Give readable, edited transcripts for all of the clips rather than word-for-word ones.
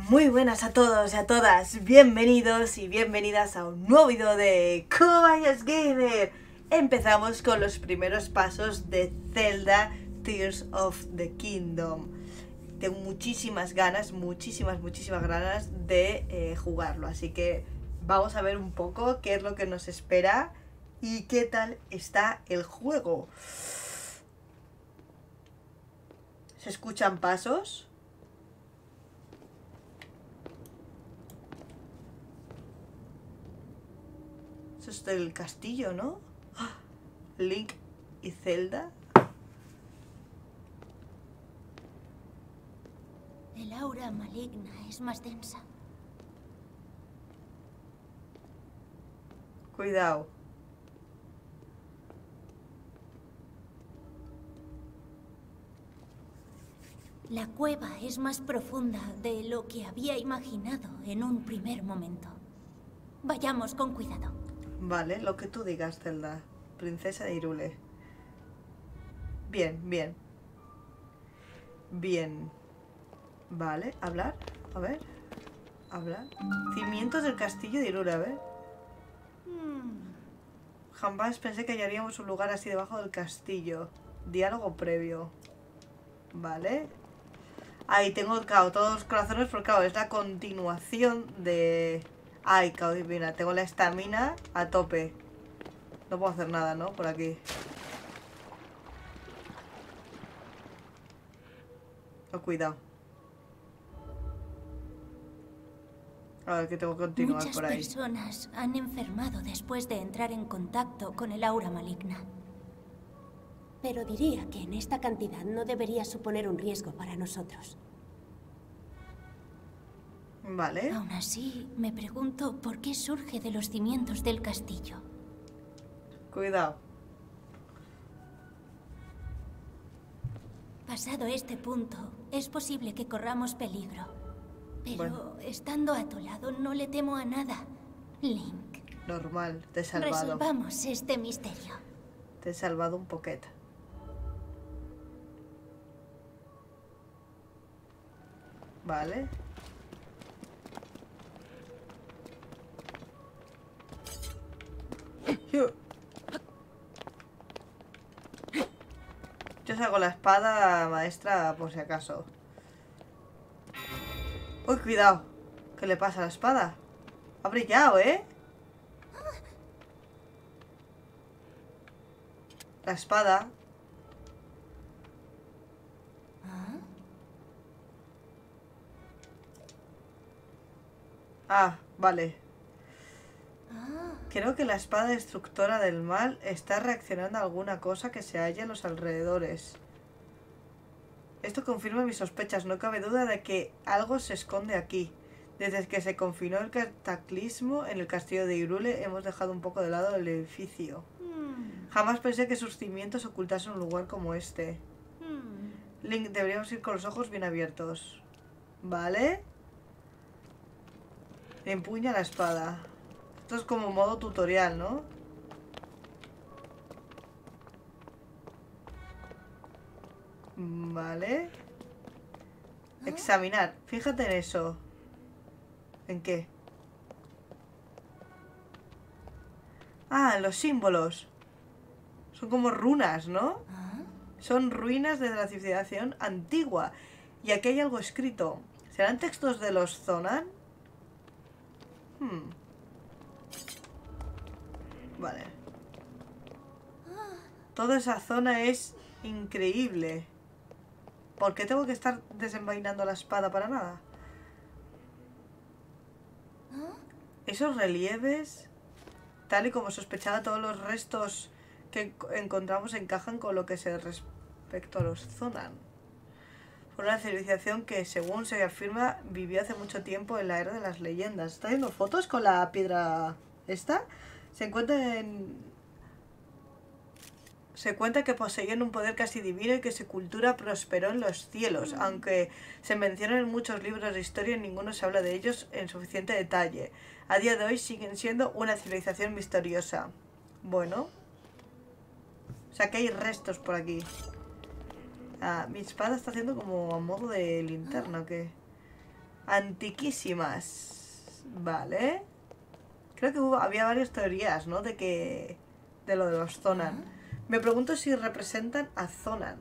Muy buenas a todos y a todas, bienvenidos y bienvenidas a un nuevo video de Kobayas Gamer. Empezamos con los primeros pasos de Zelda Tears of the Kingdom. Tengo muchísimas ganas de jugarlo, así que vamos a ver un poco qué es lo que nos espera y qué tal está el juego. ¿Se escuchan pasos? Eso es del castillo, ¿no? Link y Zelda. El aura maligna es más densa. Cuidado. La cueva es más profunda de lo que había imaginado en un primer momento. Vayamos con cuidado. Vale, lo que tú digas, Zelda. Princesa de Hyrule. Bien, bien. Bien. Vale, hablar. A ver. Hablar. Cimientos del castillo de Hyrule, a ver. Jamás pensé que hallaríamos un lugar así debajo del castillo. Diálogo previo. Vale. Ahí tengo, claro, todos los corazones, porque claro, es la continuación de... Ay, claro, mira, tengo la estamina a tope. No puedo hacer nada, ¿no? Por aquí. Oh, cuidado. A ver, que tengo que continuar Muchas por ahí. personas han enfermado después de entrar en contacto con el aura maligna. Pero diría que en esta cantidad no debería suponer un riesgo para nosotros. Vale. Aún así, me pregunto por qué surge de los cimientos del castillo. Cuidado. Pasado este punto, es posible que corramos peligro. Pero Bueno. estando a tu lado no le temo a nada, Link. Normal, te he salvado. Resolvamos este misterio. Te he salvado un poquete. Vale. Yo saco la espada maestra por si acaso. Uy, cuidado. ¿Qué le pasa a la espada? Ha brillado, ¿eh? La espada. Ah, vale. Creo que la espada destructora del mal está reaccionando a alguna cosa que se halla en los alrededores. Esto confirma mis sospechas. No cabe duda de que algo se esconde aquí. Desde que se confinó el cataclismo en el castillo de Hyrule, hemos dejado un poco de lado el edificio. Jamás pensé que sus cimientos ocultasen un lugar como este. Link, deberíamos ir con los ojos bien abiertos. ¿Vale? Empuña la espada. Esto es como modo tutorial, ¿no? Vale. Examinar. Fíjate en eso. ¿En qué? Ah, los símbolos. Son como runas, ¿no? Son ruinas de la civilización antigua. Y aquí hay algo escrito. ¿Serán textos de los Zonan? Vale. Toda esa zona es increíble. ¿Por qué tengo que estar desenvainando la espada para nada? Esos relieves, tal y como sospechaba, todos los restos que encontramos encajan con lo que se respecto a los Zonan. Fue una civilización que, según se afirma, vivió hace mucho tiempo en la era de las leyendas. ¿Está viendo fotos con la piedra esta? Se cuenta que poseían un poder casi divino y que su cultura prosperó en los cielos. Aunque se mencionan en muchos libros de historia, ninguno se habla de ellos en suficiente detalle. A día de hoy siguen siendo una civilización misteriosa. Bueno. O sea que hay restos por aquí. Ah, mi espada está haciendo como a modo de linterna, ¿o qué? Antiquísimas. Vale. Creo que había varias teorías, ¿no? De lo de los Zonan. Me pregunto si representan a Zonan.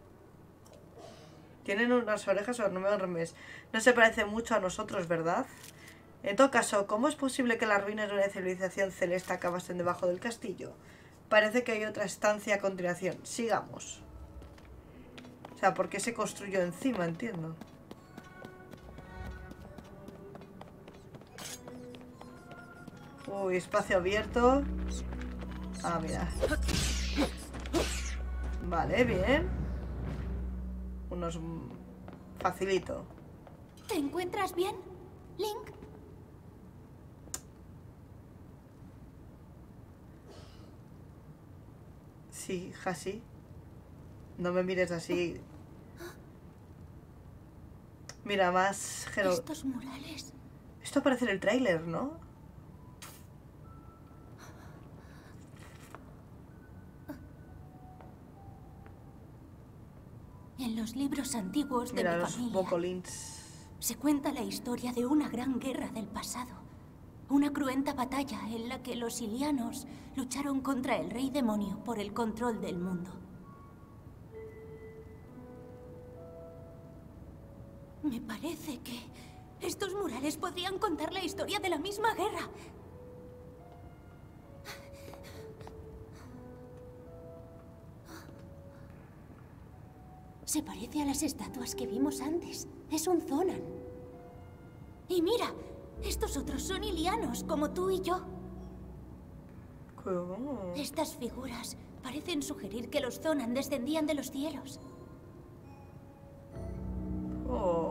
Tienen unas orejas enormes. No se parece mucho a nosotros, ¿verdad? En todo caso, ¿cómo es posible que las ruinas de una civilización celeste acabasen debajo del castillo? Parece que hay otra estancia a continuación. Sigamos. O sea, ¿por qué se construyó encima? Entiendo. Uy, espacio abierto. Ah, mira. Vale, bien. Unos... Facilito. ¿Te encuentras bien, Link? Sí, Hasi. No me mires así. Mira, más... Estos murales... Esto aparece en el tráiler, ¿no? En los libros antiguos de Mira, mi los familia bocolins. se cuenta la historia de una gran guerra del pasado. Una cruenta batalla en la que los Ilianos lucharon contra el Rey Demonio por el control del mundo. Me parece que estos murales podrían contar la historia de la misma guerra. Se parece a las estatuas que vimos antes. Es un Zonan. Y mira, estos otros son Ilianos, como tú y yo. ¿Cómo? Estas figuras parecen sugerir que los Zonan descendían de los cielos. Oh.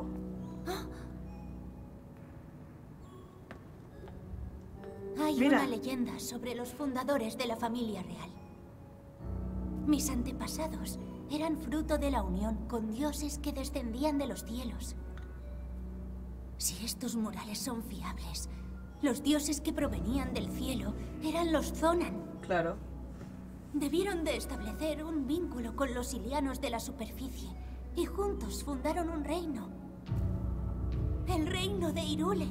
Hay Mira. una leyenda sobre los fundadores de la familia real. Mis antepasados eran fruto de la unión con dioses que descendían de los cielos. Si estos murales son fiables, los dioses que provenían del cielo eran los Zonan. Claro. Debieron de establecer un vínculo con los Ilianos de la superficie y juntos fundaron un reino. El reino de Hyrule.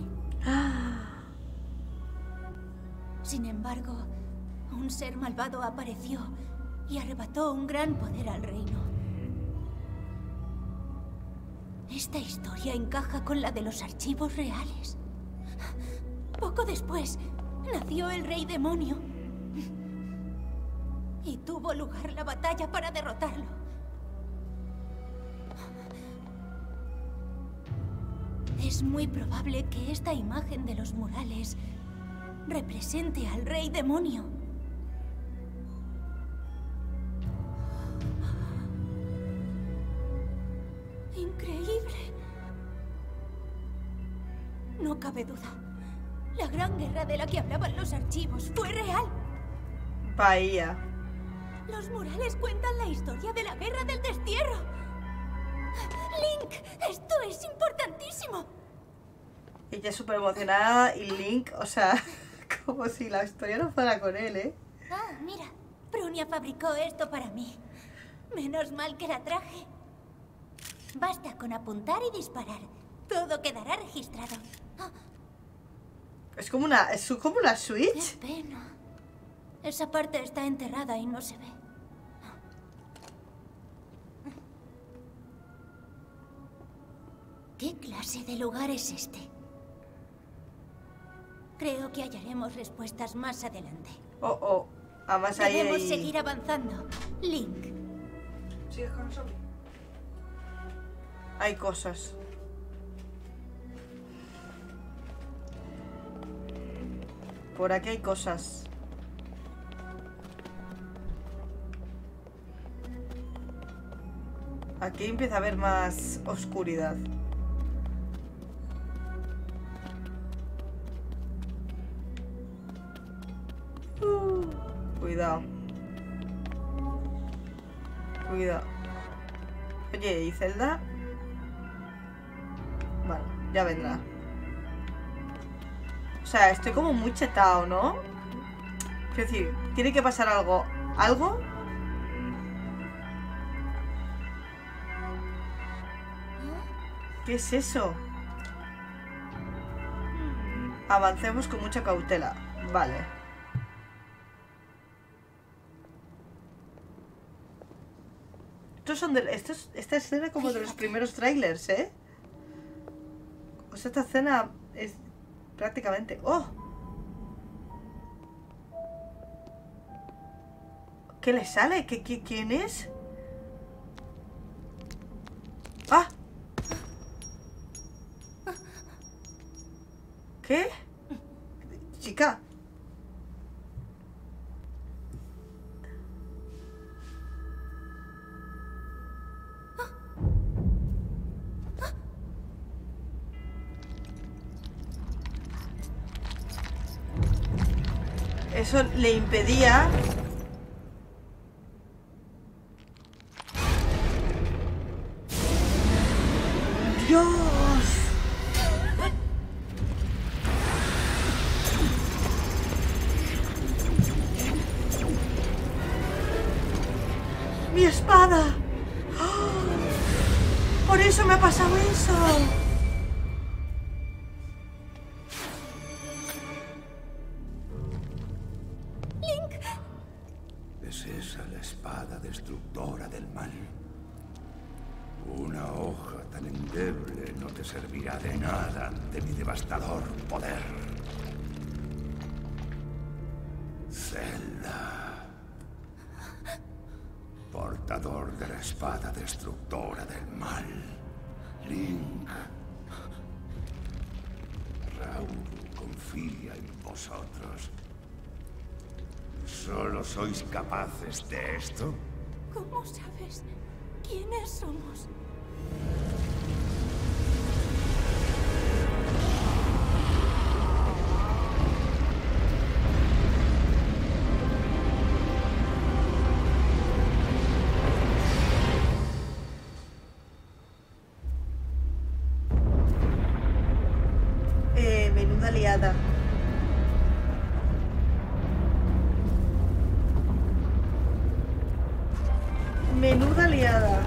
Sin embargo, un ser malvado apareció y arrebató un gran poder al reino. Esta historia encaja con la de los archivos reales. Poco después, nació el Rey Demonio. Y tuvo lugar la batalla para derrotarlo. Es muy probable que esta imagen de los murales represente al Rey Demonio. Increíble. No cabe duda. La gran guerra de la que hablaban los archivos fue real. Bahía. Los murales cuentan la historia de la guerra del destierro. Link, esto es importantísimo. Ella es súper emocionada y Link, o sea, como si la historia no fuera con él, ¿eh? Ah, mira. Prunia fabricó esto para mí. Menos mal que la traje. Basta con apuntar y disparar. Todo quedará registrado. Ah, Es como una qué Switch. pena. Esa parte está enterrada y no se ve. ¿Qué clase de lugar es este? Creo que hallaremos respuestas más adelante. Oh, oh. Además ahí Debemos hay... seguir avanzando. Link. ¿Sigues con eso? Hay cosas. Por aquí hay cosas. Aquí empieza a haber más oscuridad. Cuidado. Cuidado. Oye, ¿y Zelda? Bueno, ya vendrá. O sea, estoy como muy chetado, ¿no? Quiero decir, tiene que pasar algo. ¿Algo? ¿Qué es eso? Avancemos con mucha cautela. Vale. Esta escena como de los primeros trailers, ¿eh? O sea, esta escena es prácticamente... ¡Oh! ¿Qué le sale? ¿Quién es? ¡Ah! ¿Qué? Chica. Eso le impedía... ¡Dios! ¡Mi espada! ¡Oh! ¡Por eso me ha pasado eso! ¿Es esa la espada destructora del mal? Una hoja tan endeble no te servirá de nada ante mi devastador poder. Zelda. Portador de la espada destructora del mal. Link. Raúl confía en vosotros. ¿Solo sois capaces de esto? ¿Cómo sabes quiénes somos? Menuda liada. Menuda liada.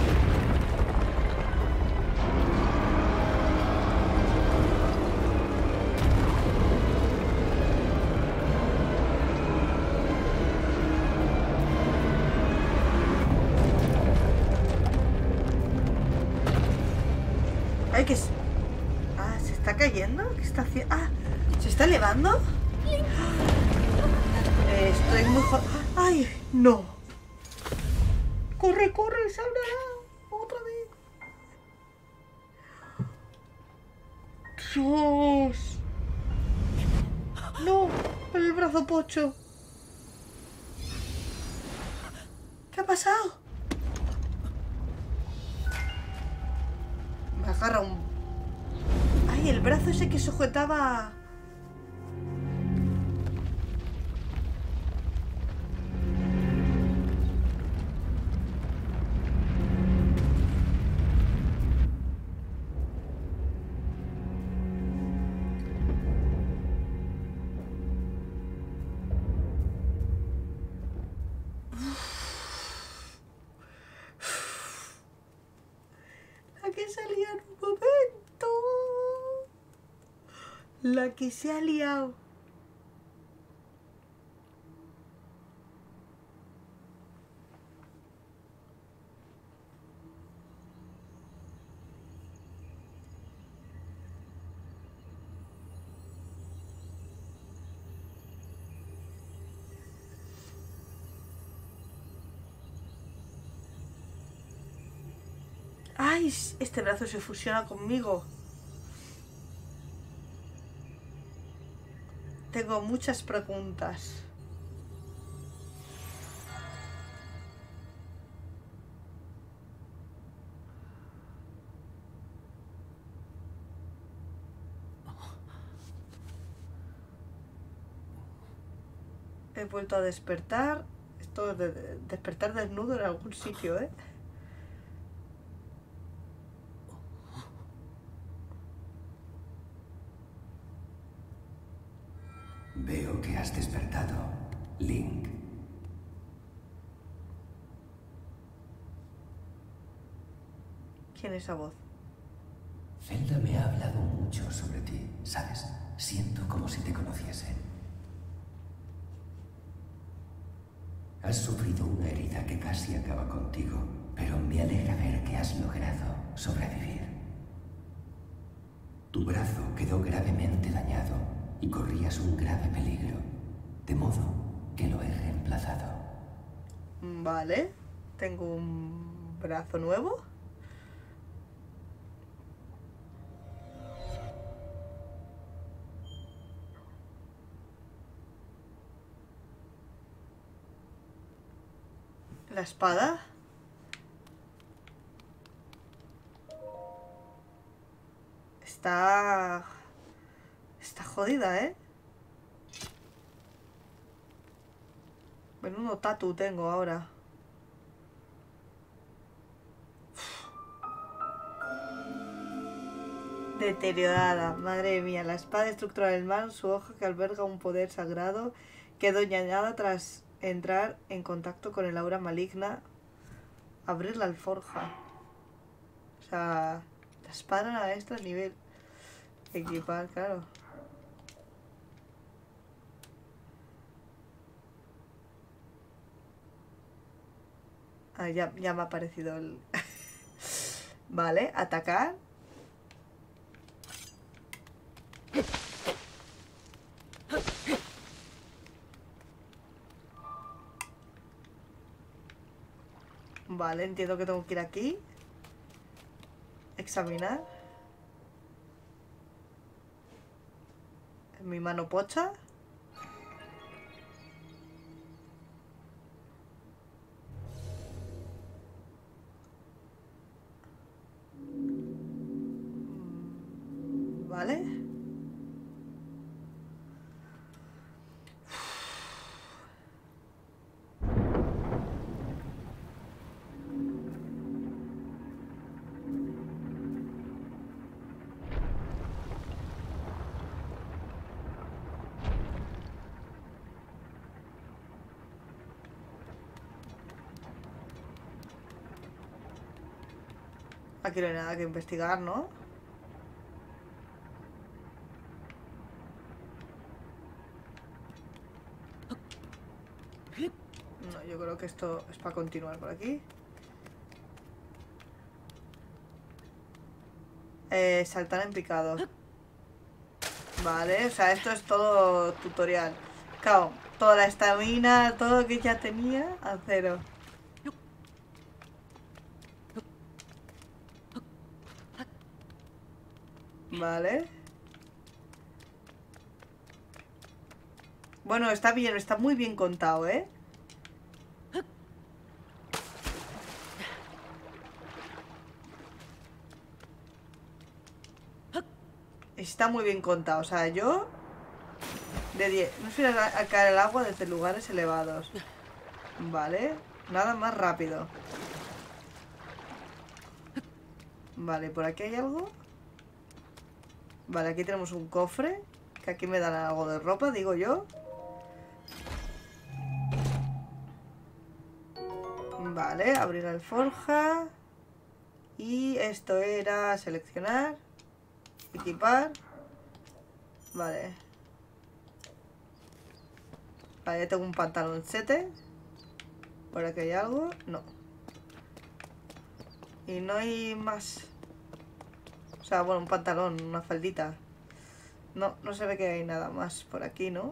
Ay, que es... Ah, ¿se está cayendo? ¿Qué está haciendo? Ah, ¿se está elevando? Estoy muy... ¡Ay, no! ¡Corre, corre! ¡Sálvala! ¡Otra vez! ¡Dios! ¡No! ¡El brazo pocho! ¿Qué ha pasado? Me agarra un... ¡Ay, el brazo ese que sujetaba! La que salía en un momento. La que se ha liado. ¡Ay! Este brazo se fusiona conmigo. Tengo muchas preguntas. He vuelto a despertar. Esto de despertar desnudo en algún sitio, ¿eh? Veo que has despertado, Link. ¿Quién es esa voz? Zelda me ha hablado mucho sobre ti, ¿sabes? Siento como si te conociese. Has sufrido una herida que casi acaba contigo, pero me alegra ver que has logrado sobrevivir. Tu brazo quedó gravemente dañado y corrías un grave peligro, de modo que lo he reemplazado. Vale, tengo un brazo nuevo. La espada. Está jodida, ¿eh? Menudo tatu tengo ahora. Deteriorada, madre mía. La espada estructural del mal, su hoja que alberga un poder sagrado, quedó dañada tras entrar en contacto con el aura maligna. Abrir la alforja. O sea, la espada a este nivel. Equipar, claro. Ah, ya me ha aparecido el... Vale, atacar. Vale, entiendo que tengo que ir aquí. Examinar. Mi mano pocha. Vale. Aquí no hay nada que investigar, ¿no? No, yo creo que esto es para continuar por aquí. Saltar en picado. Vale, o sea, esto es todo tutorial. Claro, toda la estamina, todo lo que ya tenía, a cero. Vale. Bueno, está bien, está muy bien contado, ¿eh? Está muy bien contado, o sea, yo... De 10. No suele a caer el agua desde lugares elevados. Vale. Nada más rápido. Vale, ¿por aquí hay algo? Vale, aquí tenemos un cofre. Que aquí me dan algo de ropa, digo yo. Vale, abrir la alforja. Y esto era seleccionar. Equipar. Vale. Vale, ya tengo un pantaloncete. ¿Por aquí hay algo? No. Y no hay más. O sea, bueno, un pantalón, una faldita. No, no se ve que hay nada más por aquí, ¿no?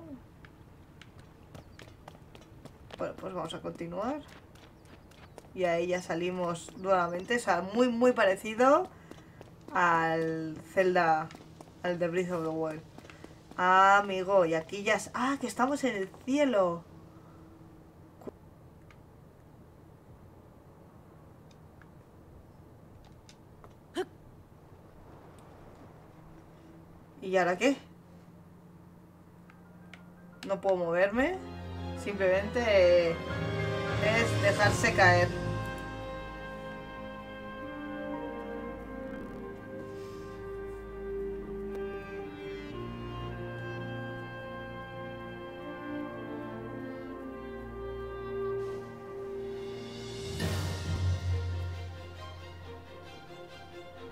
Bueno, pues vamos a continuar. Y ahí ya salimos nuevamente. O sea, muy, muy parecido al Zelda, al de Breath of the Wild. Ah, amigo, y aquí ya... ¡Ah, que estamos en el cielo! ¿Y ahora qué? No puedo moverme. Simplemente es dejarse caer.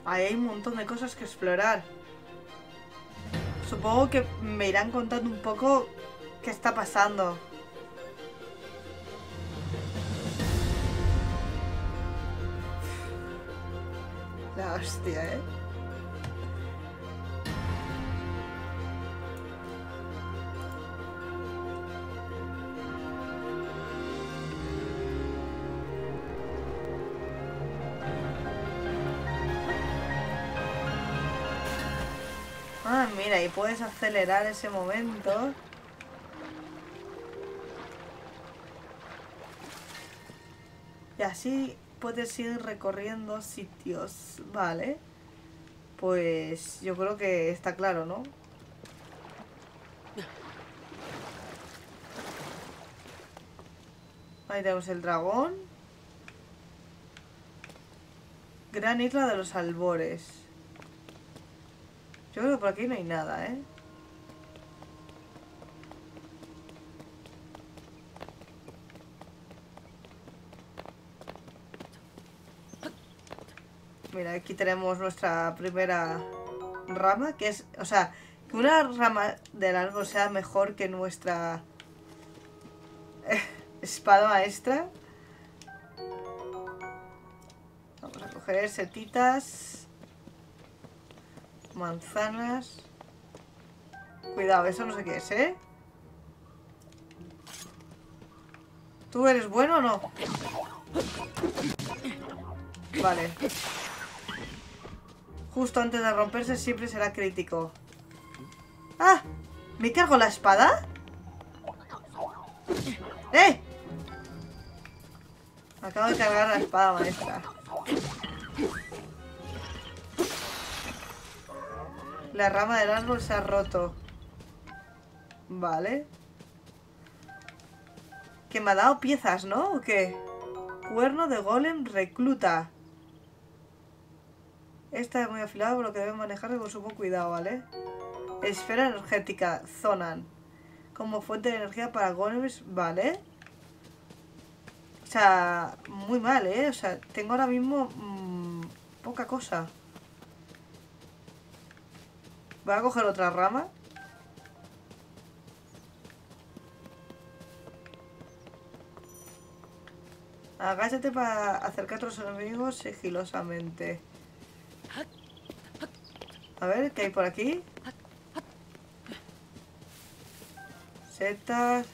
Ahí hay un montón de cosas que explorar. Supongo que me irán contando un poco qué está pasando. La hostia, ¿eh? Ah, mira, y puedes acelerar ese momento. Y así puedes ir recorriendo sitios, ¿vale? Pues yo creo que está claro, ¿no? Ahí tenemos el dragón. Gran isla de los albores. Yo creo que por aquí no hay nada, ¿eh? Mira, aquí tenemos nuestra primera rama, que es... O sea, que una rama del árbol sea mejor que nuestra espada maestra. Vamos a coger setitas. Manzanas. Cuidado, eso no sé qué es, ¿eh? ¿Tú eres bueno o no? Vale. Justo antes de romperse siempre será crítico. ¡Ah! ¿Me cargo la espada? ¡Eh! Acabo de cargar la espada maestra. La rama del árbol se ha roto. Vale. Que me ha dado piezas, ¿no? ¿O qué? Cuerno de golem recluta. Esta es muy afilada, por lo que deben manejarse con sumo cuidado, ¿vale? Esfera energética, Zonan. Como fuente de energía para golems, ¿vale? O sea, muy mal, ¿eh? O sea, tengo ahora mismo poca cosa. Voy a coger otra rama. Agáchate para acercarte a los enemigos sigilosamente. A ver, ¿qué hay por aquí? Setas.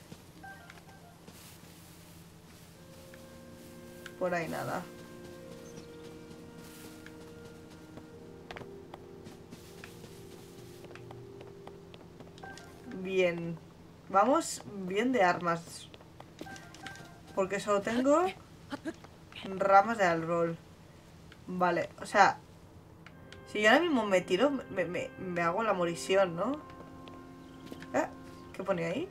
Por ahí nada. Bien. Vamos bien de armas. Porque solo tengo ramas de árbol. Vale, o sea, si yo ahora mismo me tiro, me hago la morición, ¿no? ¿Qué pone ahí?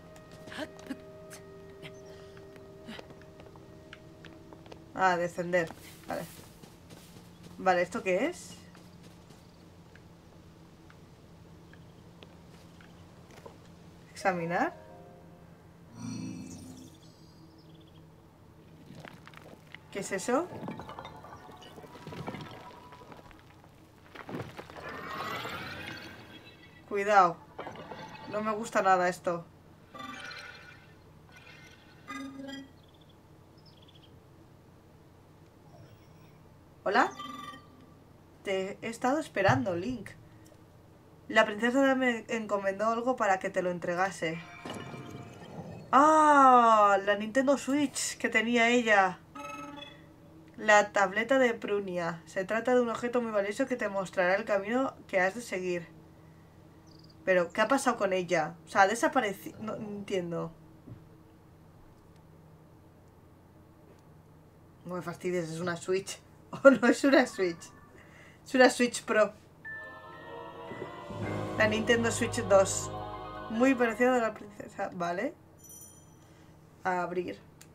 Ah, descender. Vale. Vale, ¿esto qué es? Examinar. ¿Qué es eso? Cuidado. No me gusta nada esto. ¿Hola? Te he estado esperando, Link. La princesa me encomendó algo para que te lo entregase. ¡Ah! La Nintendo Switch que tenía ella. La tableta de Prunia. Se trata de un objeto muy valioso que te mostrará el camino que has de seguir. Pero, ¿qué ha pasado con ella? O sea, ha desaparecido. No entiendo. No me fastidies, es una Switch. Oh, no es una Switch. Es una Switch Pro. La Nintendo Switch 2. Muy parecida a la princesa. Vale. A abrir.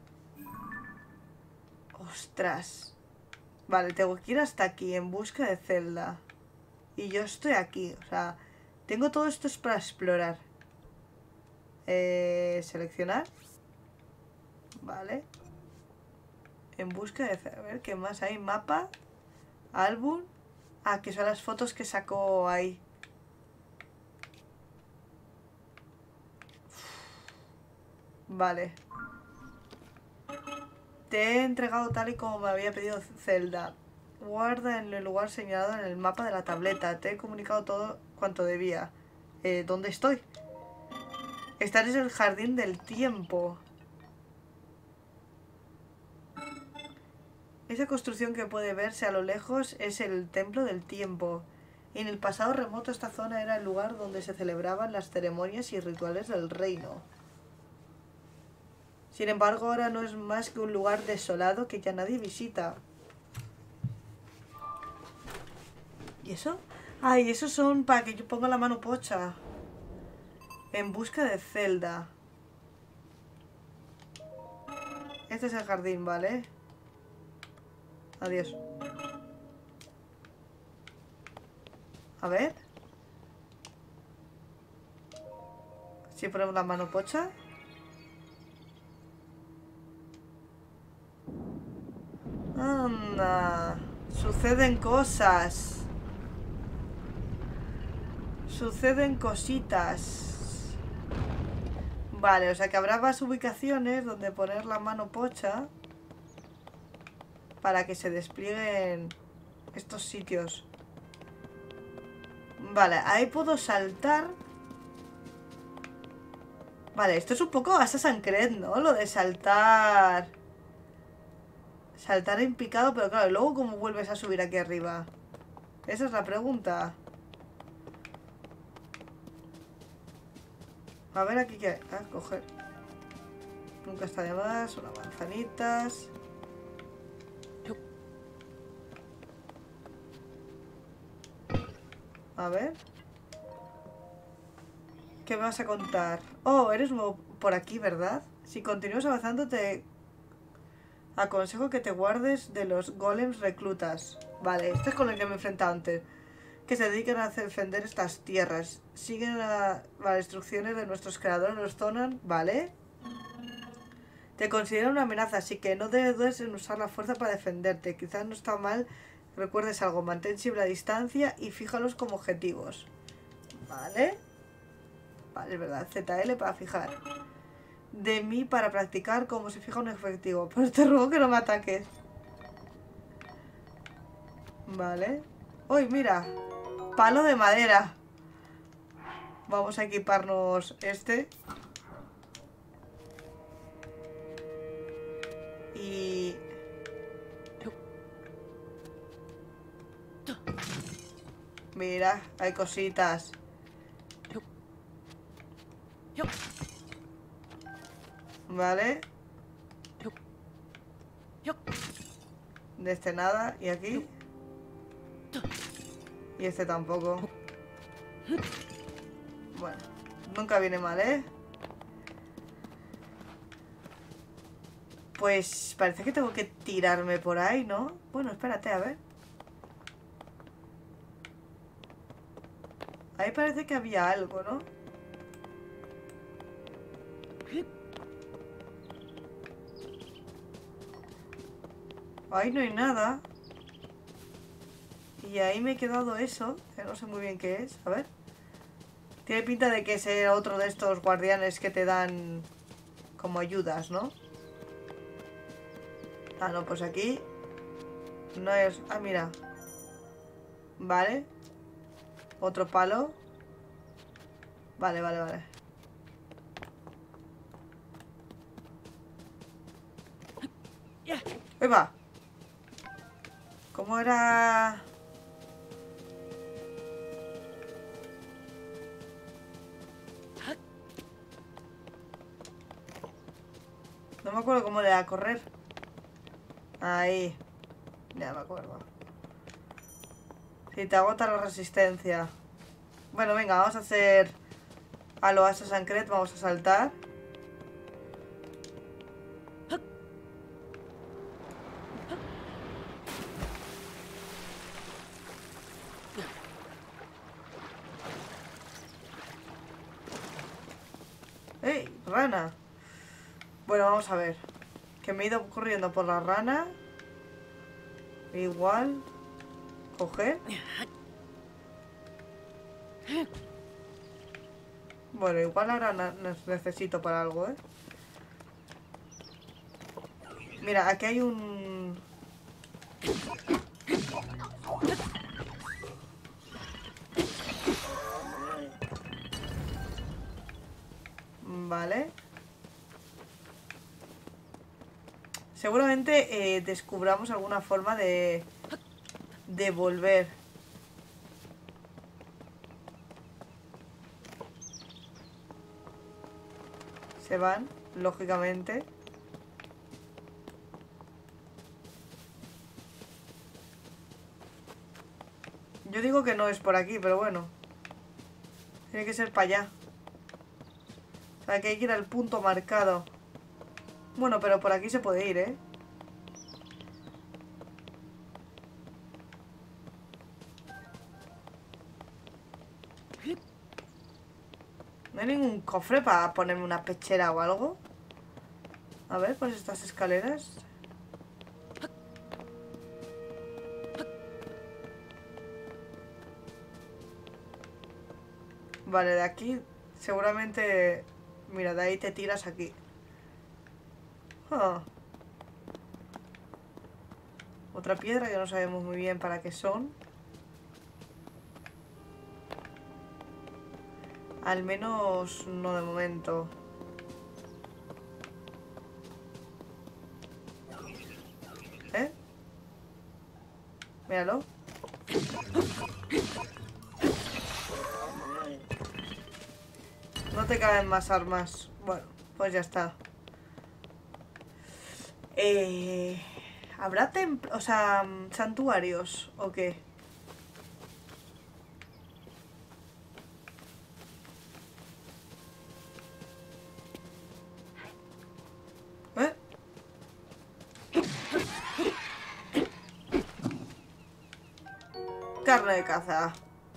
Ostras. Vale, tengo que ir hasta aquí en busca de Zelda. Y yo estoy aquí. O sea, tengo todo esto para explorar. Seleccionar. Vale. En busca de... A ver, ¿qué más hay? Mapa. Álbum. Ah, que son las fotos que sacó ahí. Vale. Te he entregado tal y como me había pedido Zelda. Guarda en el lugar señalado en el mapa de la tableta. Te he comunicado todo cuanto debía. ¿Dónde estoy? Estar en el jardín del tiempo. Esa construcción que puede verse a lo lejos es el templo del tiempo. En el pasado remoto esta zona era el lugar donde se celebraban las ceremonias y rituales del reino. Sin embargo, ahora no es más que un lugar desolado que ya nadie visita. ¿Y eso? Ay, esos son para que yo ponga la mano pocha. En busca de Zelda. Este es el jardín, ¿vale? Adiós. A ver. Si ponemos la mano pocha. Anda. Suceden cosas. Suceden cositas. Vale, o sea que habrá más ubicaciones donde poner la mano pocha para que se desplieguen estos sitios. Vale, ahí puedo saltar. Vale, esto es un poco Assassin's Creed, ¿no? Lo de saltar. Saltar en picado, pero claro, ¿y luego cómo vuelves a subir aquí arriba? Esa es la pregunta. A ver aquí qué... Ah, coger. Nunca está de más. Unas manzanitas. A ver. ¿Qué me vas a contar? Oh, eres nuevo por aquí, ¿verdad? Si continúas avanzando te aconsejo que te guardes de los golems reclutas. Vale, este es con el que me he enfrentado antes. Que se dedican a defender estas tierras. Siguen las instrucciones de nuestros creadores, los zonan, ¿vale? Te consideran una amenaza, así que no dudes en usar la fuerza para defenderte. Quizás no está mal, recuerdes algo, mantén siempre la distancia y fíjalos como objetivos. ¿Vale? Vale, es verdad, ZL para fijar. De mí para practicar cómo se fija un objetivo. Pero te ruego que no me ataques. Vale. ¡Uy, mira! Palo de madera. Vamos a equiparnos este. Y... Mira, hay cositas. Vale. De este nada. Y aquí. Y este tampoco. Bueno, nunca viene mal, ¿eh? Pues parece que tengo que tirarme por ahí, ¿no? Bueno, espérate, a ver. Ahí parece que había algo, ¿no? Ahí no hay nada. Y ahí me he quedado eso, que no sé muy bien qué es. A ver. Tiene pinta de que es otro de estos guardianes que te dan como ayudas, ¿no? Ah, no, pues aquí no es... Ah, mira. Vale. Otro palo. Vale, vale, vale. ¡Ahí va! ¿Cómo era...? No me acuerdo cómo era correr. Ahí. Ya me acuerdo. Si te agota la resistencia. Bueno, venga, vamos a hacer a lo Assassin's Creed, vamos a saltar. ¡Ey! ¡Rana! Bueno, vamos a ver. Que me he ido corriendo por la rana. Igual. Coger. Bueno, igual ahora necesito para algo, ¿eh? Mira, aquí hay un... Vale. Seguramente descubramos alguna forma de volver. Se van, lógicamente. Yo digo que no es por aquí, pero bueno. Tiene que ser para allá. O sea, que hay que ir al punto marcado. Bueno, pero por aquí se puede ir, ¿eh? ¿No hay ningún cofre para ponerme una pechera o algo? A ver, pues estas escaleras. Vale, de aquí seguramente... Mira, de ahí te tiras aquí. Ah. Otra piedra que no sabemos muy bien para qué son. Al menos no de momento. ¿Eh? Míralo. No te caben más armas. Bueno, pues ya está. ¿Habrá o sea, santuarios o qué? ¿Eh? Carne de caza.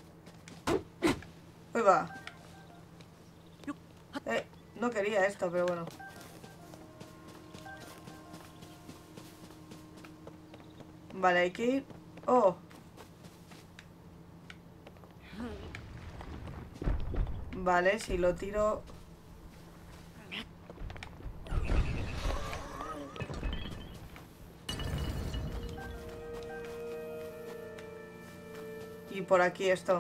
Ahí va. No quería esto, pero bueno. Vale, hay que ir... Oh. Vale, si lo tiro... Y por aquí esto.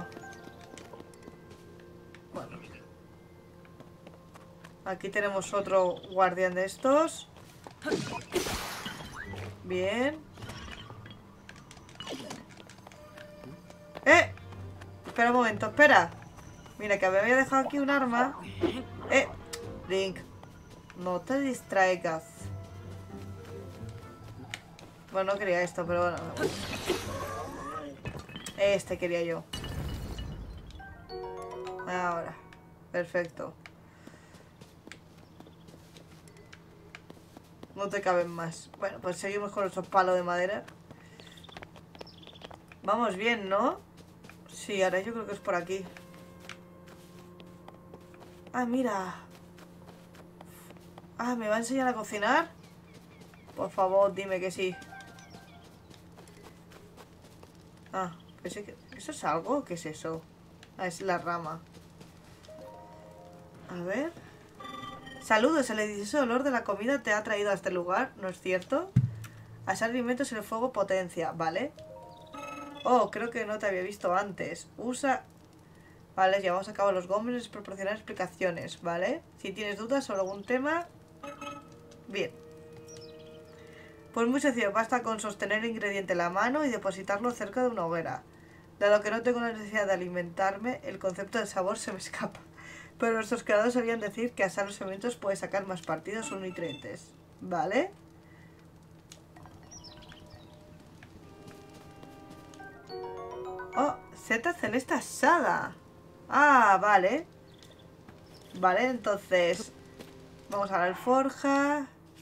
Bueno. Aquí tenemos otro guardián de estos. Bien. Espera un momento, espera. Mira, que me había dejado aquí un arma. Link, no te distraigas. Bueno, no quería esto, pero bueno. Este quería yo. Ahora. Perfecto. No te caben más. Bueno, pues seguimos con nuestro palo de madera. Vamos bien, ¿no? Sí, ahora yo creo que es por aquí. Ah, mira. Ah, ¿me va a enseñar a cocinar? Por favor, dime que sí. Ah, pensé que... ¿Eso es algo? ¿Qué es eso? Ah, es la rama. A ver... Saludos, el delicioso olor de la comida te ha traído a este lugar, ¿no es cierto? Asar alimentos en el fuego potencia, ¿vale? Oh, creo que no te había visto antes. Usa... Vale, llevamos a cabo los gómenes, proporcionar explicaciones, ¿vale? Si tienes dudas sobre algún tema... Bien. Pues muy sencillo, basta con sostener el ingrediente en la mano y depositarlo cerca de una hoguera. Dado que no tengo la necesidad de alimentarme, el concepto de sabor se me escapa. Pero nuestros creadores solían decir que asar los alimentos puede sacar más partidos o nutrientes. ¿Vale? Oh, seta celeste asada. Ah, vale. Vale, entonces vamos a la alforja.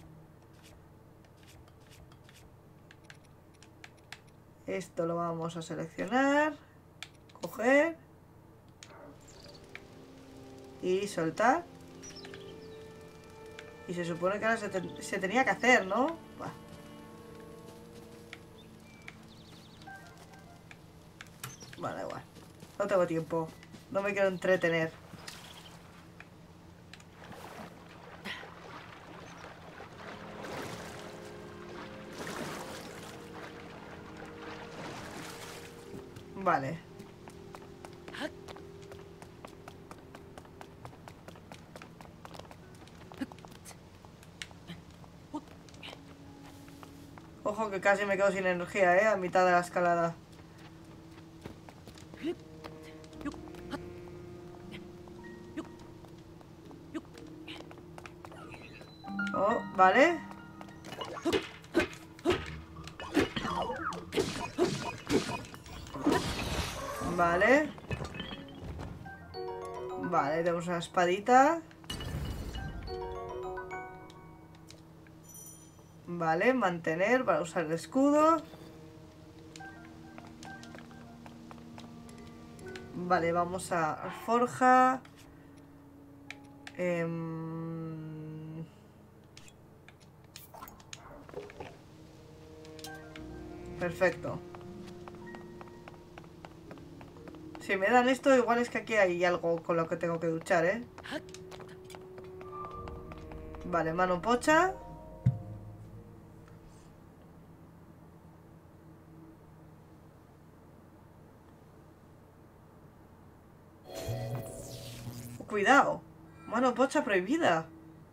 Esto lo vamos a seleccionar. Coger. Y soltar. Y se supone que ahora se tenía que hacer, ¿no? Bah. No tengo tiempo. No me quiero entretener. Vale. Ojo que casi me quedo sin energía, a mitad de la escalada. Oh, vale. Vale. Vale, tenemos una espadita. Vale, mantener para usar el escudo. Vale, vamos a forja. Perfecto. Si me dan esto, igual es que aquí hay algo con lo que tengo que duchar, ¿eh? Vale, mano pocha. Cuidado. Mano pocha prohibida.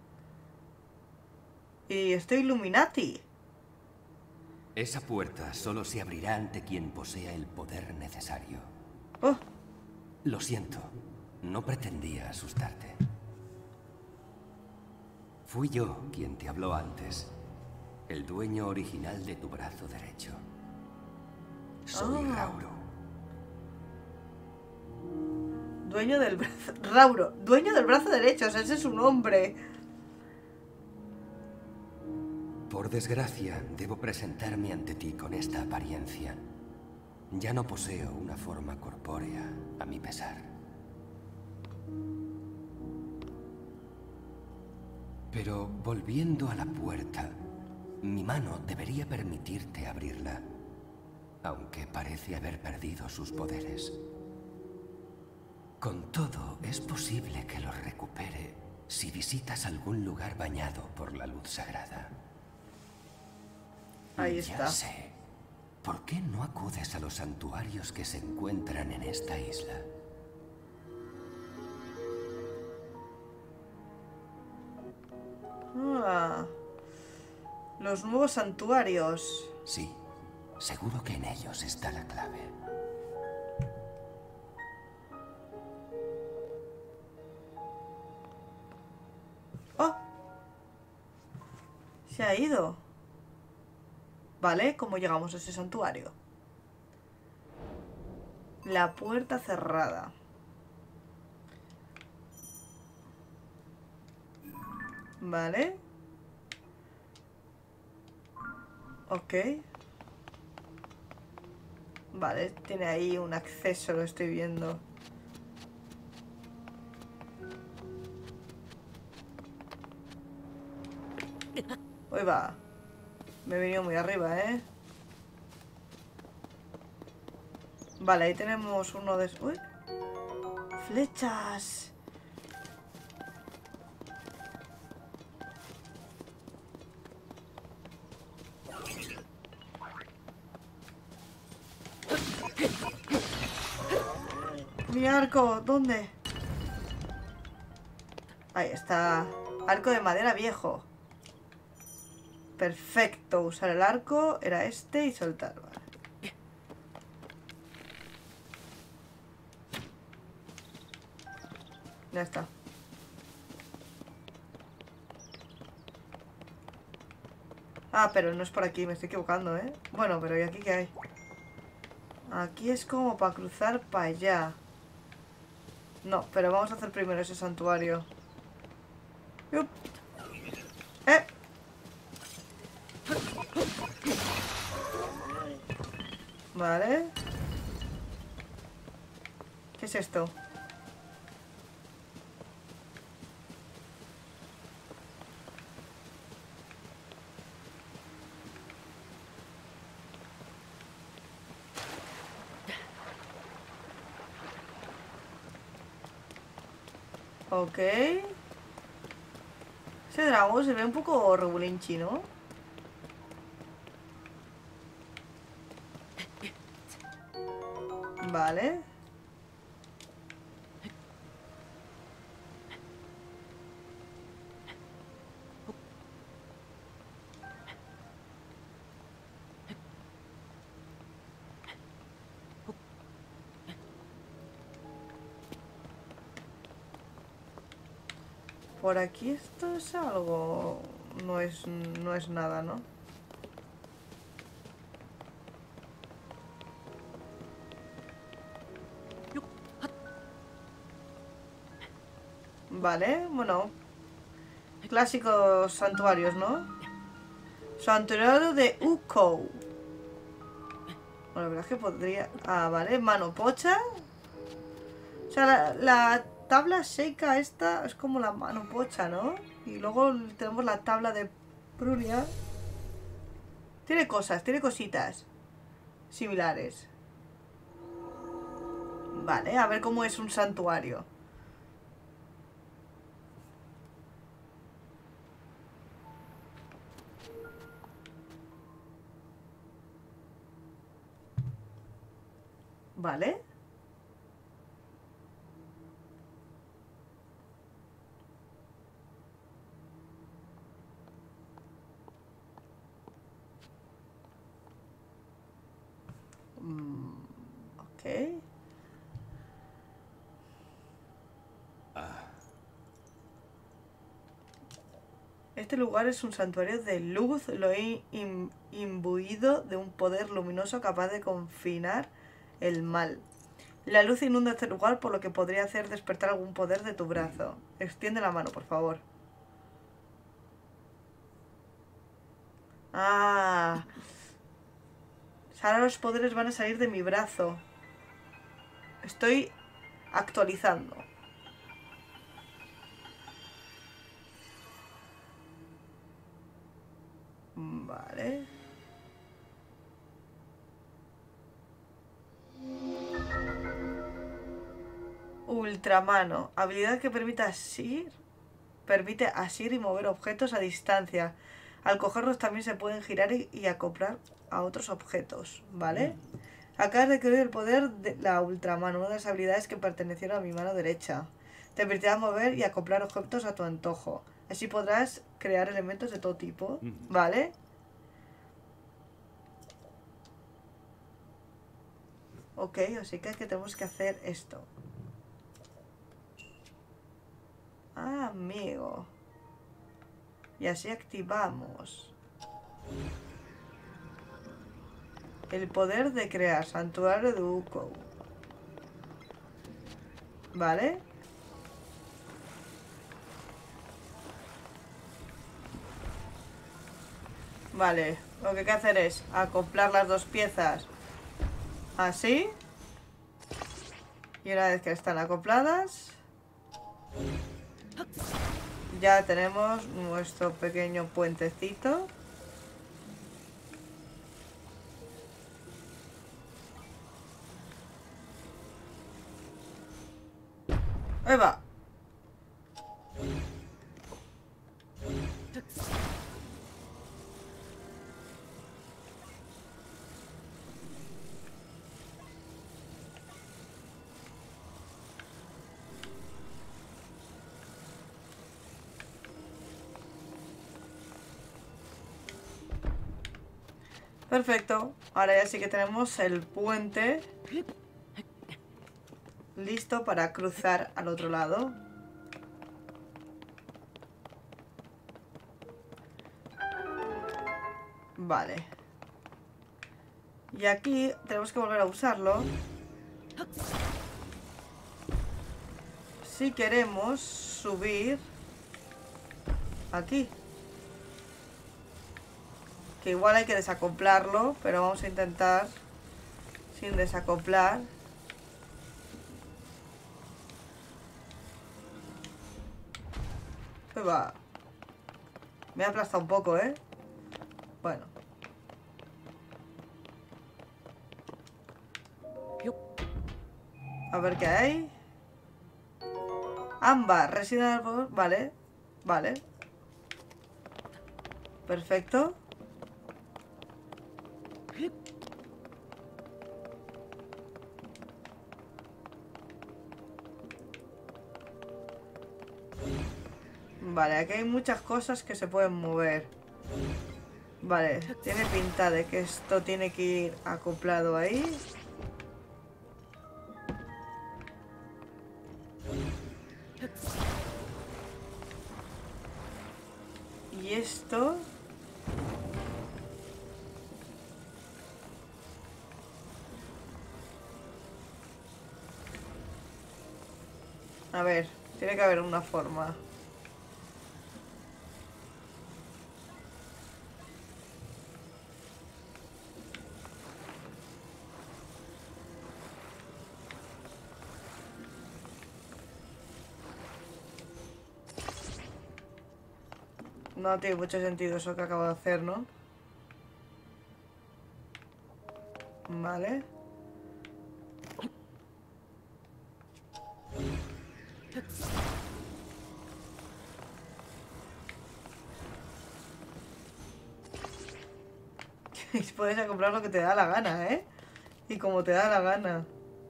Y estoy Illuminati. Esa puerta solo se abrirá ante quien posea el poder necesario. Oh, Lo siento, no pretendía asustarte. Fui yo quien te habló antes, el dueño original de tu brazo derecho. Soy Rauro. dueño del brazo. Rauro, dueño del brazo derecho, o sea, ese es su nombre. Por desgracia, debo presentarme ante ti con esta apariencia. Ya no poseo una forma corpórea, a mi pesar. Pero volviendo a la puerta, mi mano debería permitirte abrirla, aunque parece haber perdido sus poderes. Con todo, es posible que los recupere si visitas algún lugar bañado por la luz sagrada. Ahí Ya está. sé. ¿Por qué no acudes a los santuarios que se encuentran en esta isla? Ah, los nuevos santuarios. Sí, seguro que en ellos está la clave. ¡Oh! Se ha ido. Vale, ¿cómo llegamos a ese santuario? La puerta cerrada. Vale. Ok. Vale, tiene ahí un acceso, lo estoy viendo. Uy, va. Me he venido muy arriba, ¿eh? Vale, ahí tenemos uno de... ¡Uy! ¡Flechas! Mi arco, ¿dónde? Ahí está. Arco de madera viejo. Perfecto. Usar el arco. Era este y soltar. Vale. Ya está. Ah, pero no es por aquí. Me estoy equivocando, ¿eh? Bueno, pero ¿y aquí qué hay? Aquí es como para cruzar para allá. No, pero vamos a hacer primero ese santuario. ¡Yup! ¡Eh! Vale. ¿Qué es esto? Ok. Ese dragón se ve un poco regulinchi, ¿no? Vale. Por aquí esto es algo... No es nada, ¿no? Vale, bueno. Clásicos santuarios, ¿no? Santuario de Ukou. Bueno, la verdad es que podría... Ah, vale, mano pocha. O sea, la tabla seca esta es como la mano pocha, ¿no? Y luego tenemos la tabla de Prunia. Tiene cosas, tiene cositas similares. Vale, a ver cómo es un santuario. Vale. Ok. Este lugar es un santuario de luz. Lo he imbuido de un poder luminoso capaz de confinar el mal. La luz inunda este lugar, por lo que podría hacer despertar algún poder de tu brazo. Extiende la mano, por favor. Ah. Ahora los poderes van a salir de mi brazo. Estoy actualizando. Vale. Ultramano. Habilidad que permite asir y mover objetos a distancia. Al cogerlos también se pueden girar y acoplar a otros objetos. ¿Vale? Acabas de crear el poder de la ultramano, una de las habilidades que pertenecieron a mi mano derecha. Te permitirá mover y acoplar objetos a tu antojo. Así podrás crear elementos de todo tipo. ¿Vale? Ok, así que tenemos que hacer esto. Ah, amigo. Y así activamos el poder de crear santuario de Ukou. ¿Vale? Vale, lo que hay que hacer es acoplar las dos piezas así. Y una vez que están acopladas, ya tenemos nuestro pequeño puentecito. ¡Ahí va! Perfecto. Ahora ya sí que tenemos el puente listo para cruzar al otro lado. Vale. Y aquí tenemos que volver a usarlo si queremos subir aquí. Que igual hay que desacoplarlo, pero vamos a intentar sin desacoplar. Ahí va. Me ha aplastado un poco, ¿eh? Bueno. A ver qué hay. Ámbar, resina del árbol. Vale. Vale. Perfecto. Vale, aquí hay muchas cosas que se pueden mover. Vale, tiene pinta de que esto tiene que ir acoplado ahí. Y esto... A ver, tiene que haber una forma. No tiene mucho sentido eso que acabo de hacer, ¿no? Vale. Puedes comprar lo que te da la gana, ¿eh? Y como te da la gana.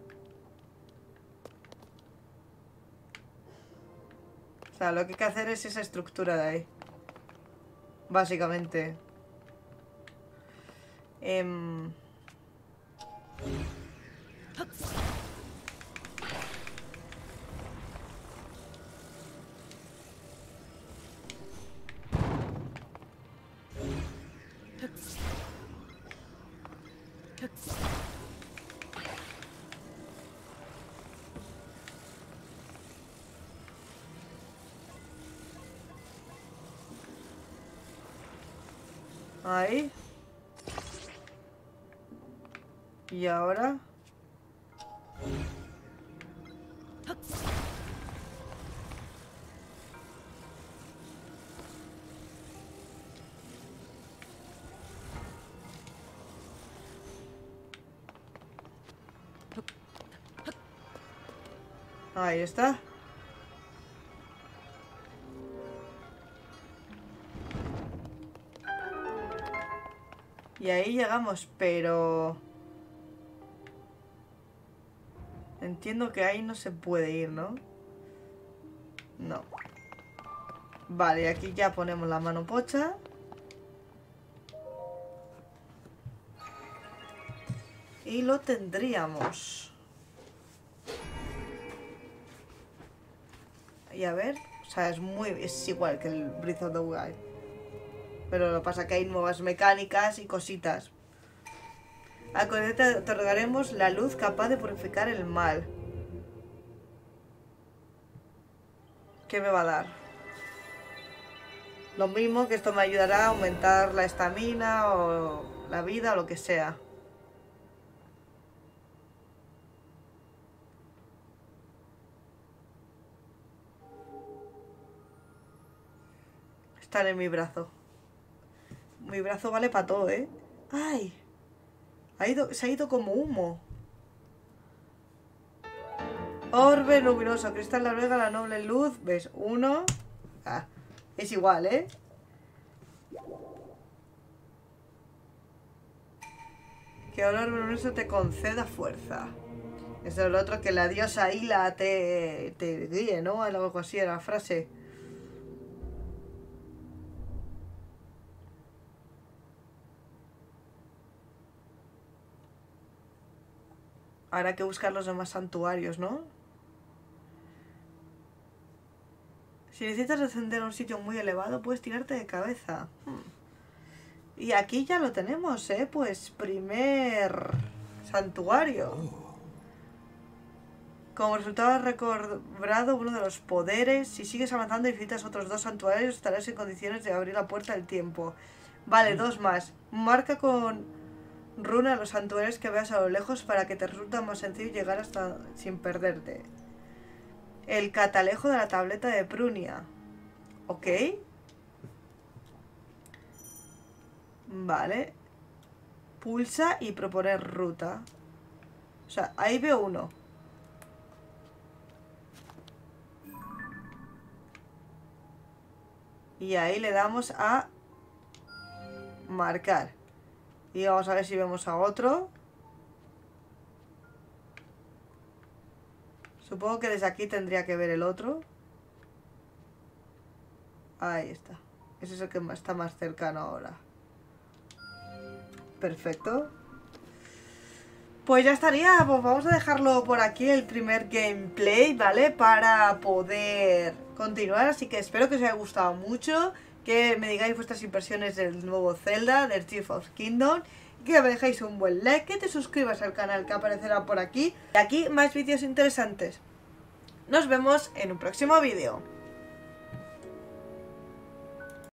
O sea, lo que hay que hacer es esa estructura de ahí. Básicamente. Ahí. Y ahora... Ahí está. Y ahí llegamos, pero... Entiendo que ahí no se puede ir, ¿no? No. Vale, aquí ya ponemos la mano pocha. Y lo tendríamos. Y a ver... O sea, es igual que el Breath of the Wild. Pero lo que pasa es que hay nuevas mecánicas y cositas. Al cohete te otorgaremos la luz capaz de purificar el mal. ¿Qué me va a dar? Lo mismo, que esto me ayudará a aumentar la estamina o la vida o lo que sea. Están en mi brazo. Mi brazo vale para todo, ¿eh? ¡Ay! Se ha ido como humo. Orbe luminoso. Cristal la vega, la noble luz. ¿Ves? 1. Ah, es igual, ¿eh? Que el orbe luminoso te conceda fuerza. Eso es lo otro, que la diosa Hila te guíe, ¿no? Algo así era la frase. Habrá que buscar los demás santuarios, ¿no? Si necesitas descender a un sitio muy elevado, puedes tirarte de cabeza. Y aquí ya lo tenemos, ¿eh? Pues primer santuario. Como resultado has recobrado uno de los poderes. Si sigues avanzando y visitas otros 2 santuarios, estarás en condiciones de abrir la puerta del tiempo. Vale, 2 más. Marca con... runa los santuarios que veas a lo lejos para que te resulte más sencillo llegar hasta sin perderte. El catalejo de la tableta de Prunia. Ok. Vale. Pulsa y proponer ruta. O sea, ahí veo uno. Y ahí le damos a marcar. Y vamos a ver si vemos a otro. Supongo que desde aquí tendría que ver el otro. Ahí está. Ese es el que está más cercano ahora. Perfecto. Pues ya estaría. Pues vamos a dejarlo por aquí, el primer gameplay, ¿vale? Para poder continuar. Así que espero que os haya gustado mucho. Que me digáis vuestras impresiones del nuevo Zelda, del Tears of Kingdom. Que me dejéis un buen like, que te suscribas al canal que aparecerá por aquí. Y aquí más vídeos interesantes. Nos vemos en un próximo vídeo.